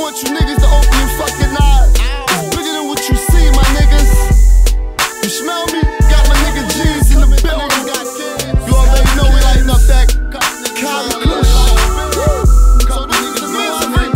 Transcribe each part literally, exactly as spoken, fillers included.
want you niggas to open your fucking eyes. It's bigger than what you see, my niggas. You smell me? Got my nigga G's in the building. You already know we lighting up that Cali Kush. So this is the misery.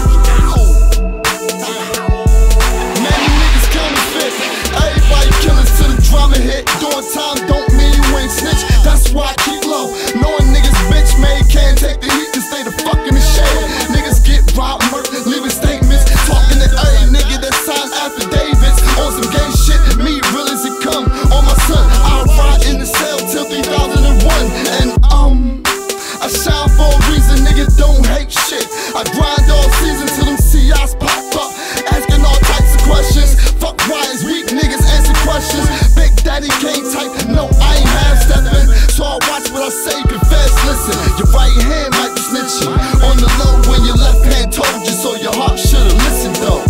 Many niggas counterfeit. Everybody killers till the drama hit. Doing time don't mean you ain't snitch. That's why I keep low. Knowing niggas bitch made can't take the heat and stay the fuck in the shade. Niggas get robbed, murked, leaving statements. Talking to every nigga that signed affidavits on some gay shit. Me real as it come on my son. I ride in the cell till three thousand one. And um, I shine for a reason, nigga don't hate shit. I grind all season till them C Is pop up, asking all types of questions. Fuck wise, weak niggas answer questions. Big Daddy can't type, no I ain't half stepping. So I watch what I say, confess, listen. Your right hand might be snitching on the low when your left hand told you, so your heart should've listened though.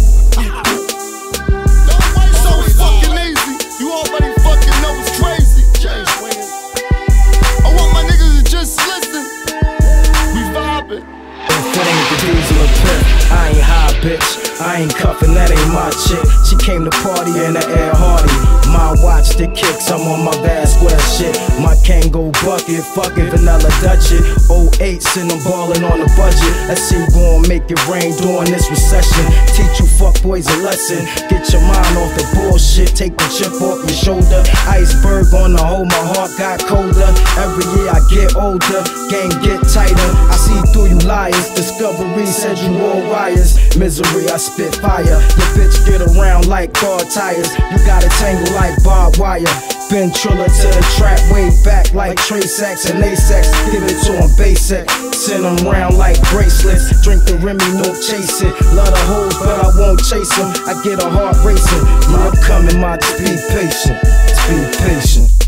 So it's fucking easy, you already fucking know it's crazy. I want my niggas to just listen. We vibing. If it ain't the diesel or pimp, I ain't high, bitch. I ain't cuffin', that ain't my chick. She came to party in the air hardy. My watch the kicks, I'm on my Bass Square shit. My Kango bucket, fucking vanilla Dutch it. oh eights and I'm ballin' on the budget. Let's see who gon' make it rain during this recession. Teach you fuckboys a lesson. Get your mind off the bullshit, take the chip off your shoulder. Iceberg on the hole, my heart got colder. Every year I get older, game get tighter. I see through you liars. Discovery said you all wires. Misery, I spit fire. Your bitch get around like car tires. You got a tangle like barbed wire. Ventrilla to the trap, way back like Trey Sacks and A-Sex. Give it to him basic. Send them round like bracelets. Drink the Remy, no chase it. Love the hoes, but I won't chase them. I get a heart racing. I'm coming, my just be patient. Just be patient.